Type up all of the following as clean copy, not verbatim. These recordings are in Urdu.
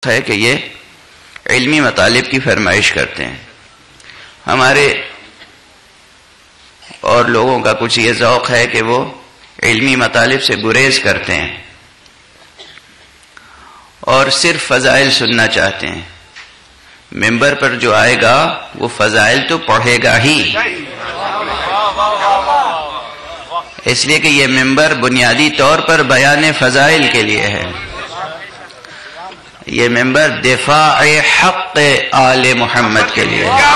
ہے کہ یہ علمی مطالب کی فرمائش کرتے ہیں. ہمارے اور لوگوں کا کچھ یہ ذوق ہے کہ وہ علمی مطالب سے گریز کرتے ہیں اور صرف فضائل سننا چاہتے ہیں. ممبر پر جو آئے گا وہ فضائل تو پڑھے گا ہی، اس لیے کہ یہ ممبر بنیادی طور پر بیان فضائل کے لیے ہے. یہ ممبر دفاع حق آل محمد کے لیے ہے.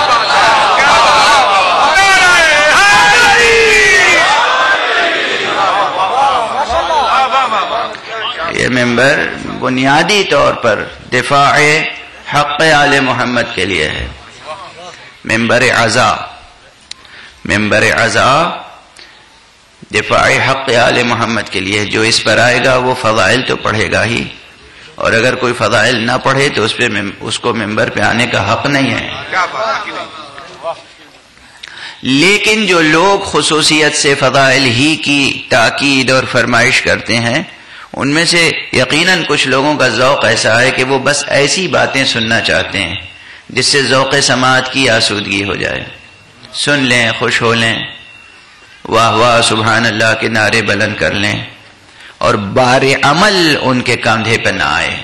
یہ ممبر بنیادی طور پر دفاع حق آل محمد کے لیے ہے. ممبر عزا دفاع حق آل محمد کے لیے. جو اس پر آئے گا وہ فضائل تو پڑھے گا ہی، اور اگر کوئی فضائل نہ پڑھے تو اس کو ممبر پہ آنے کا حق نہیں ہے. لیکن جو لوگ خصوصیت سے فضائل ہی کی تاکید اور فرمائش کرتے ہیں، ان میں سے یقیناً کچھ لوگوں کا ذوق ایسا ہے کہ وہ بس ایسی باتیں سننا چاہتے ہیں جس سے ذوق سماعت کی آسودگی ہو جائے. سن لیں، خوش ہو لیں، واہ واہ سبحان اللہ کے نعرے بلند کر لیں، اور بار عمل ان کے کاندھے پہ نہ آئے.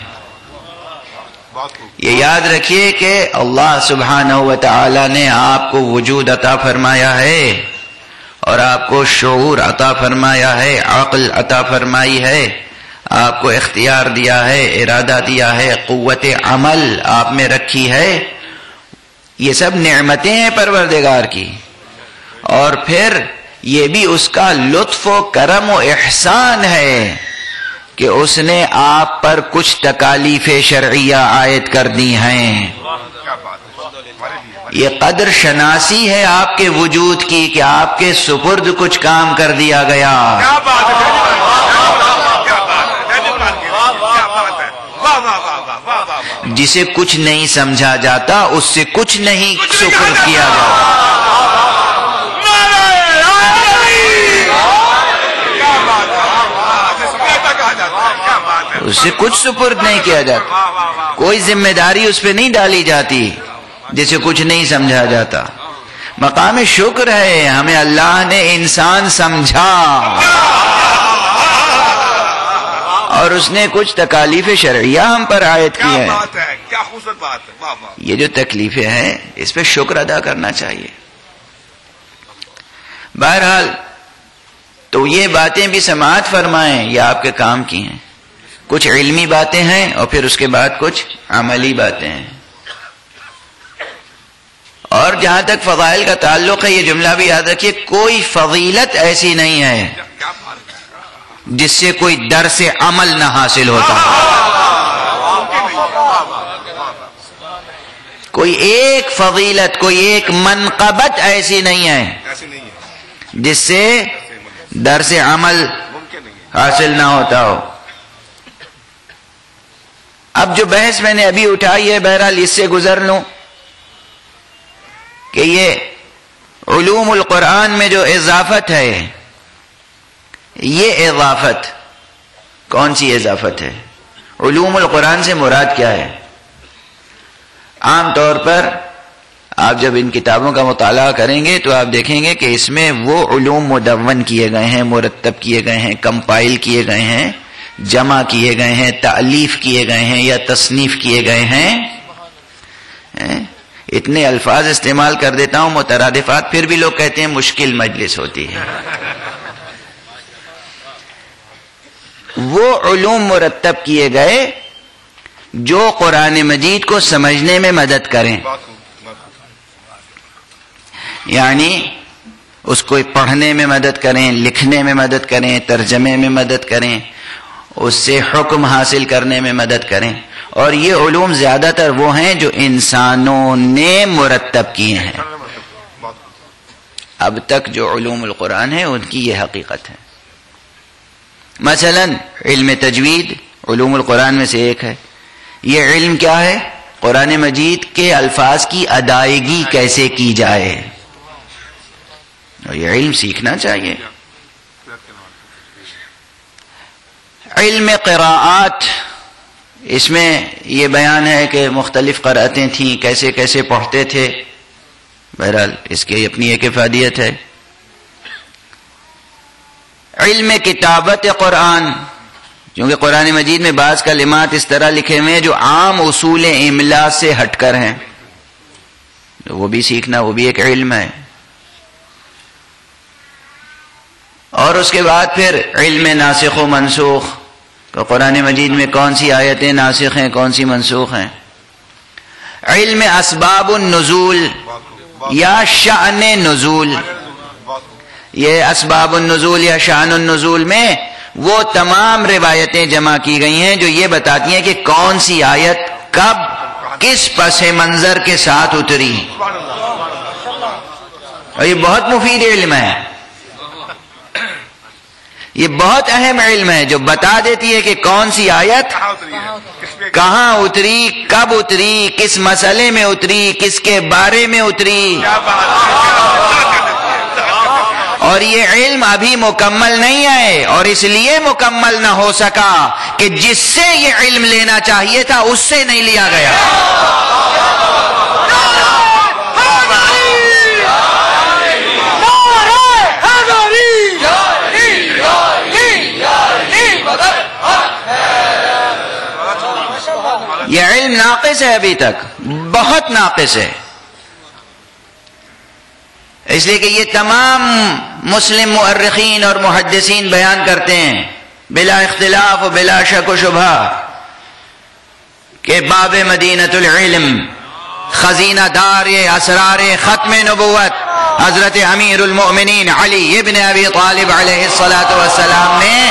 یہ یاد رکھیے کہ اللہ سبحانہ و تعالی نے آپ کو وجود عطا فرمایا ہے اور آپ کو شعور عطا فرمایا ہے، عقل عطا فرمائی ہے، آپ کو اختیار دیا ہے، ارادہ دیا ہے، قوت عمل آپ میں رکھی ہے. یہ سب نعمتیں ہیں پروردگار کی، اور پھر یہ بھی اس کا لطف و کرم و احسان ہے کہ اس نے آپ پر کچھ تکالیف شرعیہ عائد کر دی ہیں. یہ قدر شناسی ہے آپ کے وجود کی کہ آپ کے سپرد کچھ کام کر دیا گیا. جسے کچھ نہیں سمجھا جاتا اس سے کچھ نہیں سپرد کیا جاتا. اس سے کچھ سپرد نہیں کیا جاتا، کوئی ذمہ داری اس پہ نہیں ڈالی جاتی جسے کچھ نہیں سمجھا جاتا. مقام شکر ہے ہمیں اللہ نے انسان سمجھا اور اس نے کچھ تکالیف شرعیہ ہم پر عائد کی ہیں. کیا خوبصورت بات ہے. یہ جو تکلیفیں ہیں اس پہ شکر ادا کرنا چاہیے. بہرحال تو یہ باتیں بھی سماعت فرمائیں، یہ آپ کے کام کی ہیں. کچھ علمی باتیں ہیں اور پھر اس کے بعد کچھ عملی باتیں ہیں. اور جہاں تک فضائل کا تعلق ہے، یہ جملہ بھی یاد رکھیے، کوئی فضیلت ایسی نہیں ہے جس سے کوئی درس عمل نہ حاصل ہوتا. کوئی ایک فضیلت، کوئی ایک منقبت ایسی نہیں ہے جس سے درس عمل حاصل نہ ہوتا ہو. اب جو بحث میں نے ابھی اٹھائی ہے، بہرحال اس سے گزر لوں کہ یہ علوم القرآن میں جو اضافت ہے، یہ اضافت کون سی اضافت ہے؟ علوم القرآن سے مراد کیا ہے؟ عام طور پر آپ جب ان کتابوں کا مطالعہ کریں گے تو آپ دیکھیں گے کہ اس میں وہ علوم مدون کیے گئے ہیں، مرتب کیے گئے ہیں، کمپائل کیے گئے ہیں، جمع کیے گئے ہیں، تألیف کیے گئے ہیں یا تصنیف کیے گئے ہیں. اتنے الفاظ استعمال کر دیتا ہوں مترادفات، پھر بھی لوگ کہتے ہیں مشکل مجلس ہوتی ہے. وہ علوم مرتب کیے گئے جو قرآن مجید کو سمجھنے میں مدد کریں، یعنی اس کو پڑھنے میں مدد کریں، لکھنے میں مدد کریں، ترجمے میں مدد کریں، اس سے حکم حاصل کرنے میں مدد کریں. اور یہ علوم زیادہ تر وہ ہیں جو انسانوں نے مرتب کیے ہیں. اب تک جو علوم القرآن ہیں ان کی یہ حقیقت ہے. مثلا علم تجوید علوم القرآن میں سے ایک ہے. یہ علم کیا ہے؟ قرآن مجید کے الفاظ کی ادائیگی کیسے کی جائے، اور یہ علم سیکھنا چاہیے. علم قراءات اس میں یہ بیان ہے کہ مختلف قرأتیں تھیں، کیسے کیسے پڑھتے تھے. بہرحال اس کی اپنی ایک افادیت ہے. علم کتابت قرآن، کیونکہ قرآن مجید میں بعض کلمات اس طرح لکھے ہوئے ہیں جو عام اصول املا سے ہٹ کر ہیں، وہ بھی سیکھنا، وہ بھی ایک علم ہے. اور اس کے بعد پھر علم ناسخ و منسوخ، تو قرآن مجید میں کون سی آیتیں ناسخ ہیں، کون سی منسوخ ہیں. علم اسباب النزول یا شأن نزول، یہ اسباب النزول یا شأن النزول میں وہ تمام روایتیں جمع کی گئی ہیں جو یہ بتاتی ہیں کہ کون سی آیت کب کس پس منظر کے ساتھ اتری. اور یہ بہت مفید علم ہے، یہ بہت اہم علم ہے جو بتا دیتی ہے کہ کون سی آیت کہاں اتری، کب اتری، کس مسئلے میں اتری، کس کے بارے میں اتری. اور یہ علم ابھی مکمل نہیں ہے، اور اس لیے مکمل نہ ہو سکا کہ جس سے یہ علم لینا چاہیے تھا اس سے نہیں لیا گیا. یہ علم ناقص ہے، ابھی تک بہت ناقص ہے. اس لیے کہ یہ تمام مسلم مؤرخین اور محدثین بیان کرتے ہیں بلا اختلاف و بلا شک و شبہ کہ باب مدینۃ العلم، خزینہ دار اسرار ختم نبوت حضرت امیر المؤمنین علی ابن ابی طالب علیہ الصلاۃ والسلام نے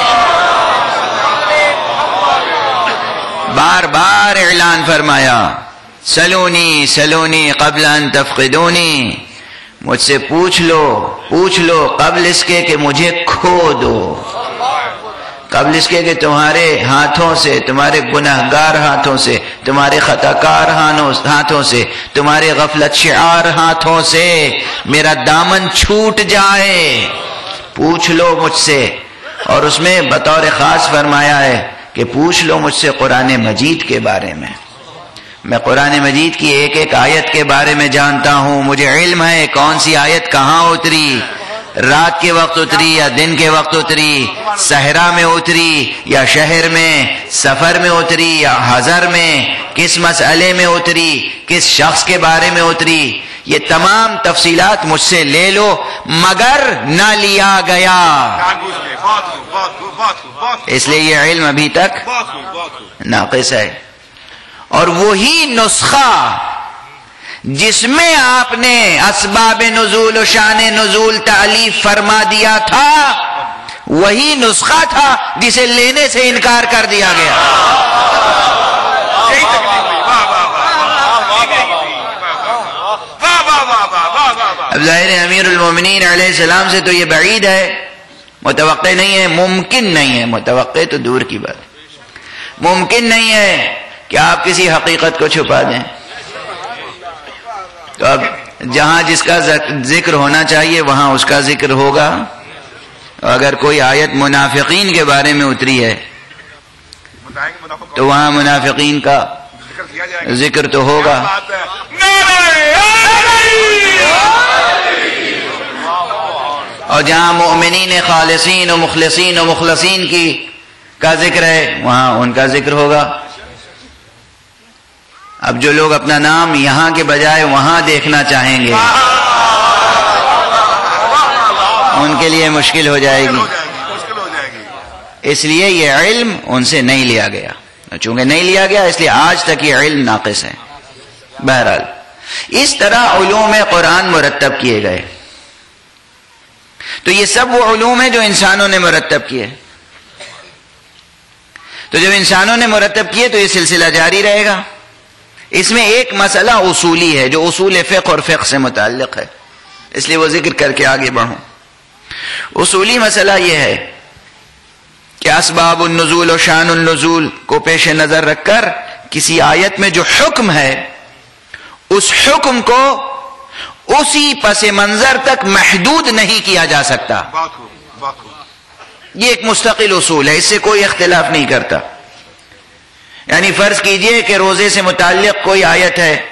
بار بار اعلان فرمایا، سلونی سلونی قبل ان تفقدونی، مجھ سے پوچھ لو قبل اس کے کہ مجھے کھو دو، قبل اس کے کہ تمہارے ہاتھوں سے، تمہارے گناہگار ہاتھوں سے، تمہارے خطاکار ہاتھوں سے، تمہارے غفلت شعار ہاتھوں سے میرا دامن چھوٹ جائے. پوچھ لو مجھ سے. اور اس میں بطور خاص فرمایا ہے کہ پوچھ لو مجھ سے قرآن مجید کے بارے میں قرآن مجید کی ایک ایک آیت کے بارے میں جانتا ہوں. مجھے علم ہے کون سی آیت کہاں اتری، رات کے وقت اتری یا دن کے وقت اتری، صحرا میں اتری یا شہر میں، سفر میں اتری یا حضر میں، کس مسئلے میں اتری، کس شخص کے بارے میں اتری. یہ تمام تفصیلات مجھ سے لے لو، مگر نہ لیا گیا. اس لیے یہ علم ابھی تک ناقص ہے. اور وہی نسخہ جس میں آپ نے اسباب نزول و شان نزول تعلیف فرما دیا تھا، وہی نسخہ تھا جسے لینے سے انکار کر دیا گیا. اب ظاہر امیر المومنین علیہ السلام سے تو یہ بعید ہے، متوقع نہیں ہے، ممکن نہیں ہے، متوقع تو دور کی بات، ممکن نہیں ہے کہ آپ کسی حقیقت کو چھپا دیں. تو اب جہاں جس کا ذکر ہونا چاہیے وہاں اس کا ذکر ہوگا. اگر کوئی آیت منافقین کے بارے میں اتری ہے تو وہاں منافقین کا ذکر تو ہوگا. اور جہاں مؤمنین خالصین و مخلصین و مخلصین کا ذکر ہے وہاں ان کا ذکر ہوگا. اب جو لوگ اپنا نام یہاں کے بجائے وہاں دیکھنا چاہیں گے ان کے لیے مشکل ہو جائے گی. اس لیے یہ علم ان سے نہیں لیا گیا. چونکہ نہیں لیا گیا اس لیے آج تک یہ علم ناقص ہے. بہرحال اس طرح علوم قرآن مرتب کیے گئے. تو یہ سب وہ علوم ہیں جو انسانوں نے مرتب کیے. تو جب انسانوں نے مرتب کیے تو یہ سلسلہ جاری رہے گا. اس میں ایک مسئلہ اصولی ہے جو اصول فقہ اور فقہ سے متعلق ہے، اس لیے وہ ذکر کر کے آگے بڑھوں. اصولی مسئلہ یہ ہے کہ اسباب النزول و شان النزول کو پیش نظر رکھ کر کسی آیت میں جو حکم ہے اس حکم کو اسی پس منظر تک محدود نہیں کیا جا سکتا. یہ ایک مستقل اصول ہے، اس سے کوئی اختلاف نہیں کرتا. یعنی فرض کیجئے کہ روزے سے متعلق کوئی آیت ہے